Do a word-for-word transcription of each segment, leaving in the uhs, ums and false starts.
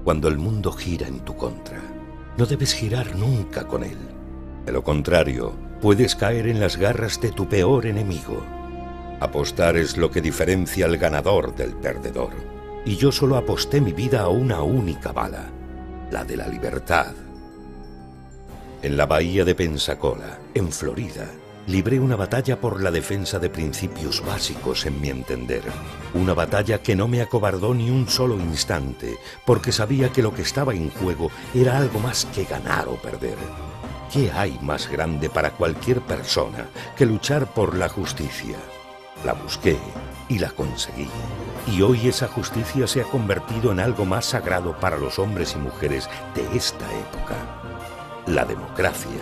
cuando el mundo gira en tu contra. No debes girar nunca con él. De lo contrario, puedes caer en las garras de tu peor enemigo. Apostar es lo que diferencia al ganador del perdedor. Y yo solo aposté mi vida a una única bala, la de la libertad. En la bahía de Pensacola, en Florida, libré una batalla por la defensa de principios básicos en mi entender. Una batalla que no me acobardó ni un solo instante, porque sabía que lo que estaba en juego era algo más que ganar o perder. ¿Qué hay más grande para cualquier persona que luchar por la justicia? La busqué y la conseguí. Y hoy esa justicia se ha convertido en algo más sagrado para los hombres y mujeres de esta época: la democracia.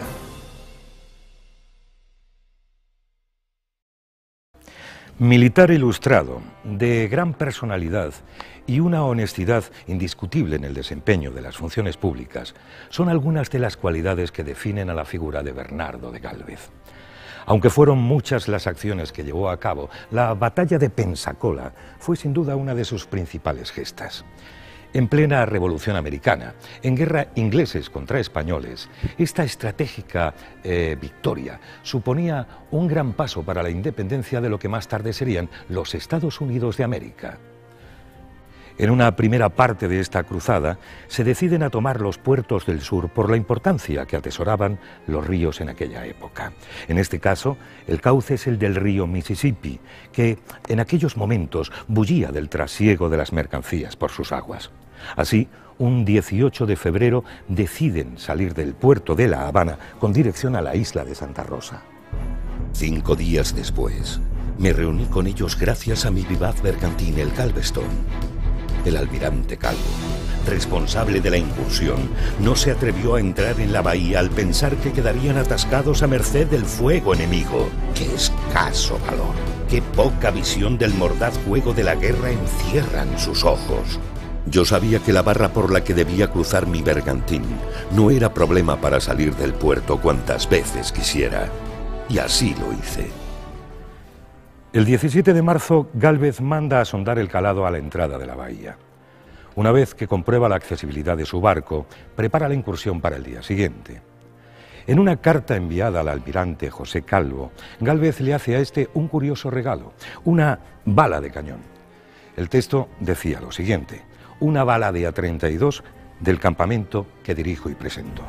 Militar ilustrado, de gran personalidad y una honestidad indiscutible en el desempeño de las funciones públicas, son algunas de las cualidades que definen a la figura de Bernardo de Gálvez. Aunque fueron muchas las acciones que llevó a cabo, la batalla de Pensacola fue sin duda una de sus principales gestas. En plena Revolución Americana, en guerra ingleses contra españoles, esta estratégica eh, victoria suponía un gran paso para la independencia de lo que más tarde serían los Estados Unidos de América. En una primera parte de esta cruzada, se deciden a tomar los puertos del sur por la importancia que atesoraban los ríos en aquella época. En este caso, el cauce es el del río Mississippi, que en aquellos momentos bullía del trasiego de las mercancías por sus aguas. Así, un dieciocho de febrero deciden salir del puerto de La Habana con dirección a la isla de Santa Rosa. Cinco días después, me reuní con ellos gracias a mi vivaz bergantín, el Galveston. El almirante Calvo, responsable de la incursión, no se atrevió a entrar en la bahía al pensar que quedarían atascados a merced del fuego enemigo. ¡Qué escaso valor! ¡Qué poca visión del mordaz juego de la guerra encierran sus ojos! Yo sabía que la barra por la que debía cruzar mi bergantín no era problema para salir del puerto cuantas veces quisiera. Y así lo hice. El diecisiete de marzo, Gálvez manda a sondar el calado a la entrada de la bahía. Una vez que comprueba la accesibilidad de su barco, prepara la incursión para el día siguiente. En una carta enviada al almirante José Calvo, Gálvez le hace a este un curioso regalo, una bala de cañón. El texto decía lo siguiente: una bala de A treinta y dos del campamento que dirijo y presento.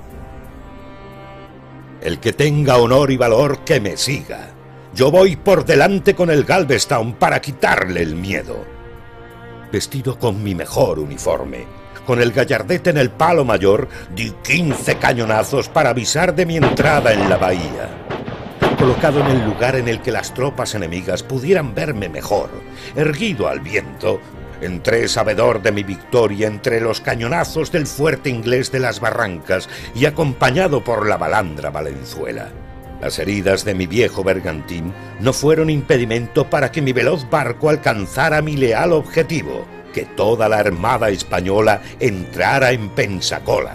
El que tenga honor y valor, que me siga. Yo voy por delante con el Galveston para quitarle el miedo. Vestido con mi mejor uniforme, con el gallardete en el palo mayor, di quince cañonazos para avisar de mi entrada en la bahía. Colocado en el lugar en el que las tropas enemigas pudieran verme mejor, erguido al viento, entré sabedor de mi victoria entre los cañonazos del fuerte inglés de las Barrancas y acompañado por la balandra Valenzuela. Las heridas de mi viejo bergantín no fueron impedimento para que mi veloz barco alcanzara mi leal objetivo, que toda la armada española entrara en Pensacola.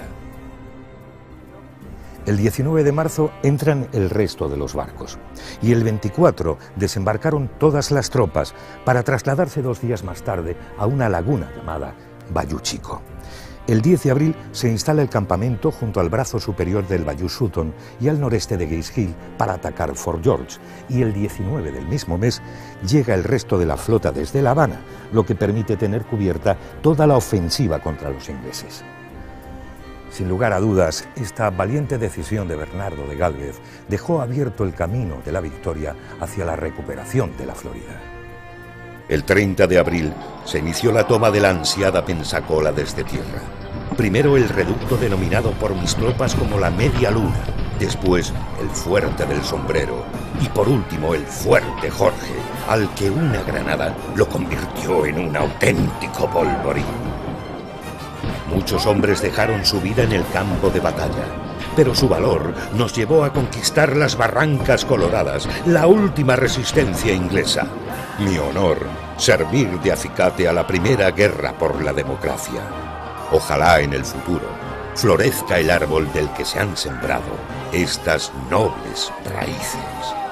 El diecinueve de marzo entran el resto de los barcos y el veinticuatro desembarcaron todas las tropas para trasladarse dos días más tarde a una laguna llamada Bayou Chico. El diez de abril se instala el campamento junto al brazo superior del Bayou Sutton y al noreste de Gates Hill para atacar Fort George, y el diecinueve del mismo mes llega el resto de la flota desde La Habana, lo que permite tener cubierta toda la ofensiva contra los ingleses. Sin lugar a dudas, esta valiente decisión de Bernardo de Gálvez dejó abierto el camino de la victoria hacia la recuperación de la Florida. El treinta de abril se inició la toma de la ansiada Pensacola desde tierra. Primero el reducto denominado por mis tropas como la Media Luna, después el Fuerte del Sombrero y por último el Fuerte Jorge, al que una granada lo convirtió en un auténtico polvorín. Muchos hombres dejaron su vida en el campo de batalla, pero su valor nos llevó a conquistar las Barrancas Coloradas, la última resistencia inglesa. Mi honor, servir de acicate a la primera guerra por la democracia. Ojalá en el futuro florezca el árbol del que se han sembrado estas nobles raíces.